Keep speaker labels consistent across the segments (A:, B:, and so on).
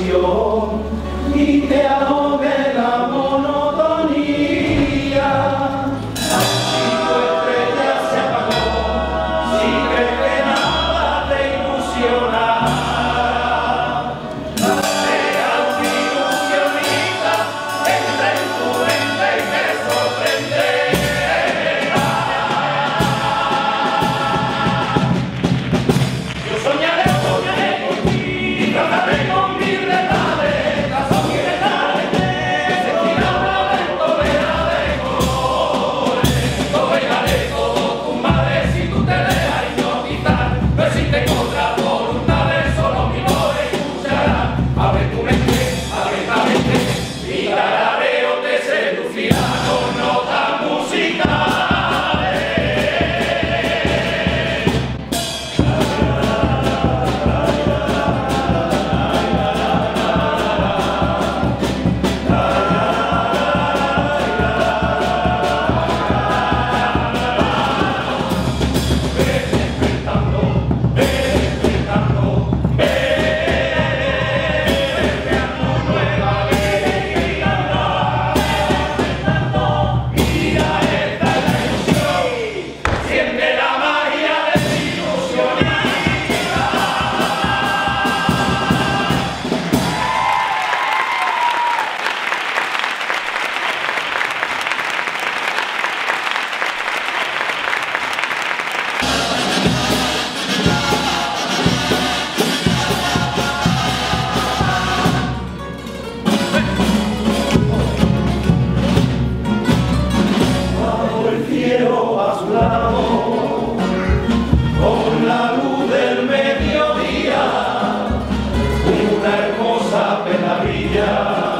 A: pasión y te ahogue la monotonía. Si tu estrella se apagó, si crees que nada te ilusionará, seas ilusionista, entra en tu mente y te sorprenderá. Yo soñaré por ti y trataré con mis retales, las orientales, que sentirá un lamento vera de colores. Lo regaré todo tu madre si tú te dejas hipnotizar. No existe otra voluntad, solo mi voz escuchará. Abre tu mente, abiertamente, y tarareo te seducirá con notas musicales. Siente la magia del ilusionista. Bajo el cielo azulado, con la luz del mediodía, una hermosa perla brilla,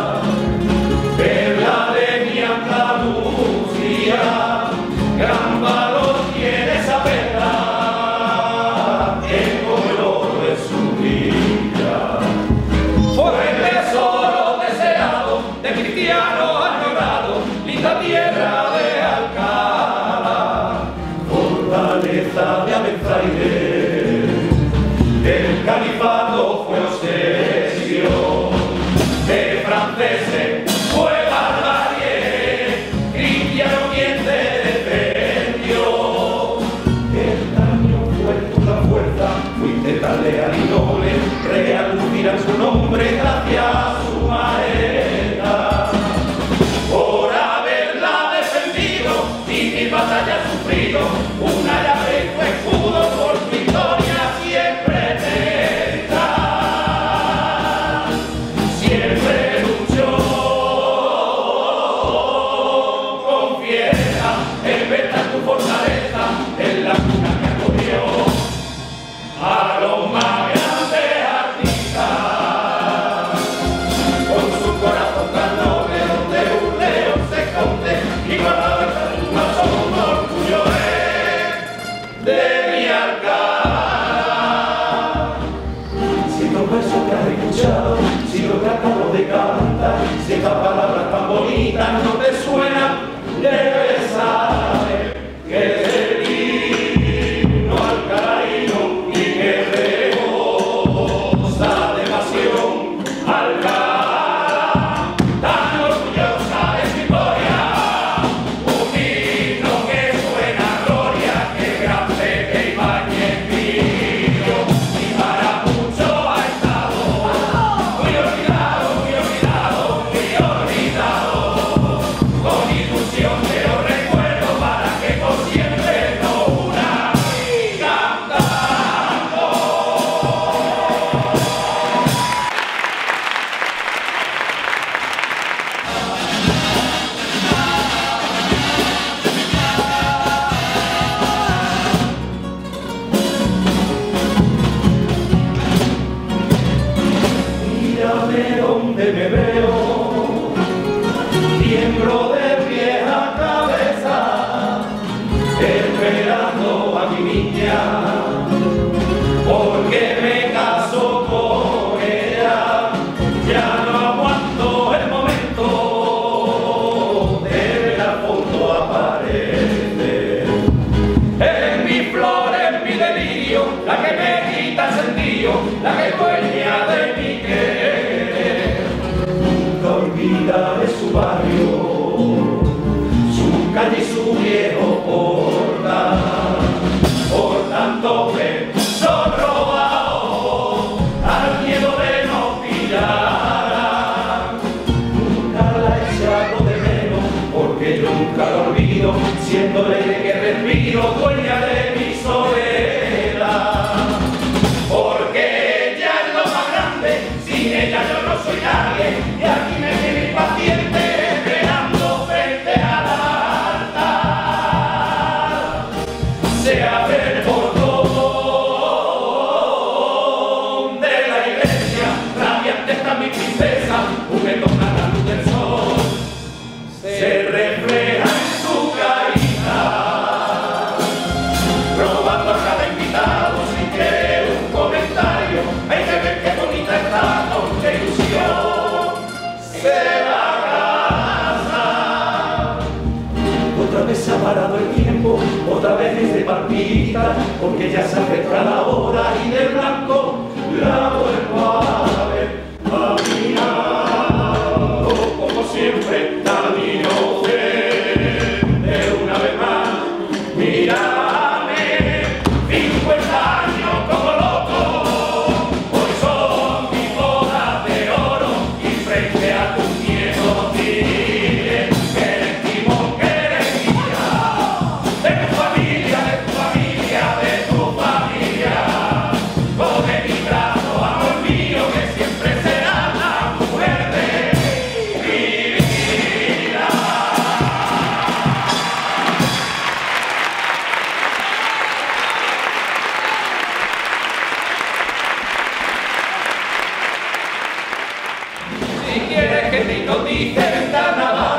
A: perla de mi Andalucía. Gran valor tiene esa perla, que como el oro de su vida. Fue el tesoro deseado de cristiano añorado, linda tierra de Alcalá, fortaleza de Abenzaire. El califato fue obsesión de franceses, fue barbarie, cristiano quien te defendió. El daño fue tu la fuerza, fuiste tan leal y noble, real lucirá su nombre gracias a su majestad. Por haberla defendido y mil batallas sufrido, una llave y tu escudo por tu historia siempre tendrá. Siempre luchó con fiera, en verdad tu fortaleza, en la cuna que acogió a los más grandes artistas. Con su corazón tan noble, donde un león se esconde, y guardado en la tumba somos un orgullo de mi Alcalá. Si los versos que has escuchado, si lo que acabo de cantar, si estas palabras tan bonitas no te suenan, debes saber que es el himno alcalaíno y que rebosa de pasión. Alcalá, tan orgullosa de su historia, un himno que suena a gloria, que grande que Ibáñez vivió y para mucho ha estado muy olvidado, muy olvidado, muy olvidado. Con ilusión te lo recuerdo para que por siempre no una cantando. Mírame donde me veo, tiemblo de pie a cabeza, esperando a mi niña, porque me caso con ella. Ya no aguanto el momento de ver al fondo aparecer en mi flor, en mi delirio, la que me quita el sentido, la que es dueña de mi querer. río, dueña de mi soledad. Porque ella es lo más grande, sin ella yo no soy nadie, y aquí me tiene impaciente esperando frente al altar. Se abre el portón de la iglesia, radiante está mi princesa, juguetona la luz del sol. Se refleja en su carita, robando a cada invitado sin querer un comentario. Hay que ver qué bonita está, con qué ilusión se va a casar. Otra vez se ha parado el tiempo, otra vez es de palpita, porque ya se acerca la hora y de blanco la vuelvo a ver. Caminando como siempre, camino de una vez más. Mírame, 50 años como loco, hoy son mis bodas de oro, y frente a tus nietos dile que eres timón, que eres guía de tu familia, de tu familia, de tu familia. Coge mi brazo, amor mío, que siempre será la mujer de mi vida. Si quieres que te hipnotice el carnaval,